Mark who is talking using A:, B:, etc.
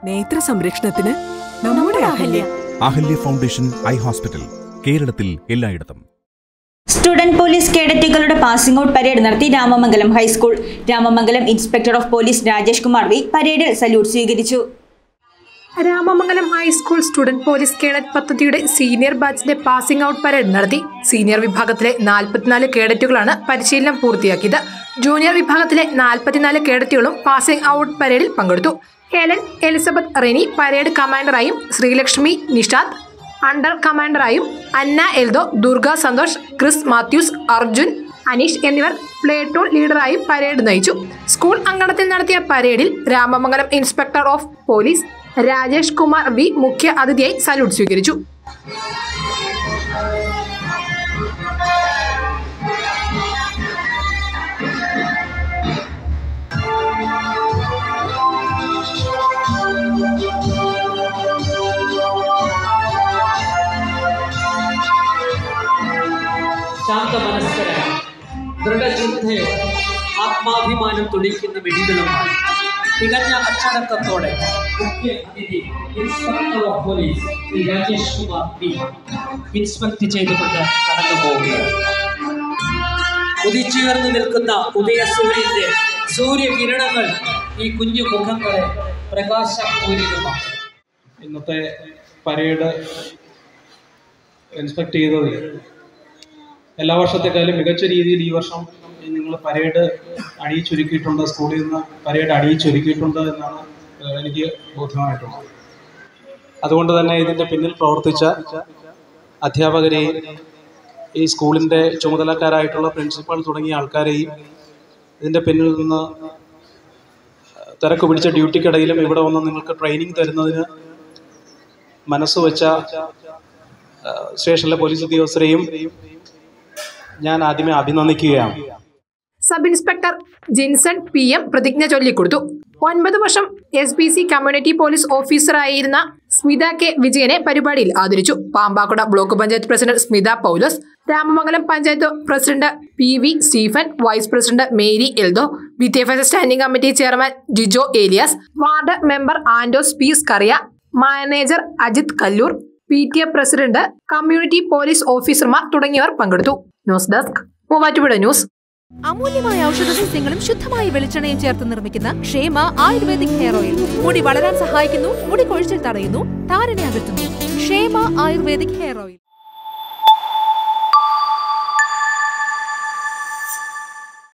A: നേത്ര സംരക്ഷണത്തിന് നമ്മുടെ Ahalya.
B: Ahalya foundation eye hospital, കേരളത്തിൽ എല്ലായിടത്തും.
C: സ്റ്റുഡന്റ് പോലീസ് കേഡറ്റുകളുടെ പാസിംഗ് ഔട്ട് പരേഡ് നടത്തി Ramamangalam high school. Ramamangalam inspector of police Rajesh Kumar V പരേഡിൽ സല്യൂട്ട് സ്വീകരിച്ചു.
D: Ramamangalam high school student police cadet പദ്ധതിയുടെ സീനിയർ ബാച്ചിന്റെ പാസിംഗ് ഔട്ട് പരേഡ് നടത്തി. സീനിയർ വിഭാഗത്തിലെ 44 കേഡറ്റുകളാണ് പരിശീലനം പൂർത്തിയാക്കിയത്. ജൂനിയർ വിഭാഗത്തിലെ 44 കേഡറ്റുകളും പാസിംഗ് ഔട്ട് പരേഡിൽ പങ്കെടുത്തു. ഹെലൻ എലിസബത്ത് റെനി പരേഡ് കമാൻഡറായും, ശ്രീലക്ഷ്മി നിഷാദ് അണ്ടർ കമാൻഡറായും, അന്ന എൽദോ, ദുർഗ സന്തോഷ്, ക്രിസ് മാത്യൂസ്, അർജുൻ, അനീഷ് എന്നിവർ പ്ലേറ്റൂൺ ലീഡറായും പരേഡ് നയിച്ചു. സ്കൂൾ അങ്കണത്തിൽ നടത്തിയ പരേഡിൽ Ramamangalam inspector of police Rajesh Kumar V മുഖ്യ അതിഥിയായി സല്യൂട്ട് സ്വീകരിച്ചു.
E: ശാന്തമനസ്കരായ, ദൃഢചിന്തയോ ആത്മാഭിമാനം തുടിക്കുന്ന വെടികളുമായി തികഞ്ഞ അച്ചടക്കത്തോടെ മുഖ്യ അതിഥി inspector of police Shri Rajesh Kumar V inspect ചെയ്തുകൊണ്ട് കടന്നു പോവുകയാണ്. ഉദിച്ചുയർന്നു നിൽക്കുന്ന ഉദയസൂര്യന്റെ സൂര്യകിരണങ്ങൾ ഈ കുഞ്ഞു മുഖങ്ങളെ പ്രകാശപൂരിതമാണ്.
F: ഇന്നത്തെ പരേഡ് ഇൻസ്പെക്ട് ചെയ്തത് എല്ലാ വർഷത്തെക്കാളും മികച്ച രീതിയിൽ ഈ വർഷം നിങ്ങൾ പരേഡ് അണിയിച്ചൊരുക്കിയിട്ടുണ്ട്, സ്കൂളിൽ നിന്ന് പരേഡ് അണിയിച്ചൊരുക്കിയിട്ടുണ്ട് എന്നാണ് എനിക്ക് ബോധ്യമായിട്ടുള്ളത്. അതുകൊണ്ട് തന്നെ ഇതിൻ്റെ പിന്നിൽ പ്രവർത്തിച്ച അധ്യാപകരെയും ഈ സ്കൂളിൻ്റെ ചുമതലക്കാരായിട്ടുള്ള പ്രിൻസിപ്പൾ തുടങ്ങിയ ആൾക്കാരെയും ഇതിൻ്റെ പിന്നിൽ നിന്ന് തിരക്ക് പിടിച്ച ഡ്യൂട്ടിക്കിടയിലും ഇവിടെ വന്ന് നിങ്ങൾക്ക് ട്രെയിനിങ് തരുന്നതിന് മനസ്സ് വെച്ച സ്റ്റേഷനിലെ പോലീസ് ഉദ്യോഗസ്ഥരെയും ഞാൻ ആദ്യമേ അഭിനന്ദിക്കുകയാണ്.
D: സബ് ഇൻസ്പെക്ടർ ജിൻസൺ PM പ്രതിജ്ഞ ചൊല്ലിക്കൊടുത്തു. 9 വർഷം SBC കമ്മ്യൂണിറ്റി പോലീസ് ഓഫീസറായിരുന്ന സ്മിത K വിജയനെ പരിപാടിയിൽ ആദരിച്ചു. Pampakuda block panchayat president Smitha Paulose, Ramamangalam panchayat president PV Stephen, vice president Mary Eldho, വിദ്യാഭ്യാസ standing committee chairman Jijo Elias, ward member Andos P Skaria, manager Ajith Kallur, PTA president, community police ഓഫീസർമാർ തുടങ്ങിയവർ പങ്കെടുത്തു. News desk Muvattupuzha news.
G: അമൂല്യമായ ഔഷധസസ്യങ്ങളും ശുദ്ധമായ വെളിച്ചെണ്ണയും ചേർത്ത് നിർമ്മിക്കുന്ന ക്ഷേമ ആയുർവേദിക് ഹെയർ ഓയിൽ മുടി വളരാൻ സഹായിക്കുന്നു, മുടി കൊഴിച്ചിൽ തടയുന്നു, താരനെ അകറ്റുന്നു. ക്ഷേമ ആയുർവേദിക് ഹെയർ ഓയിൽ.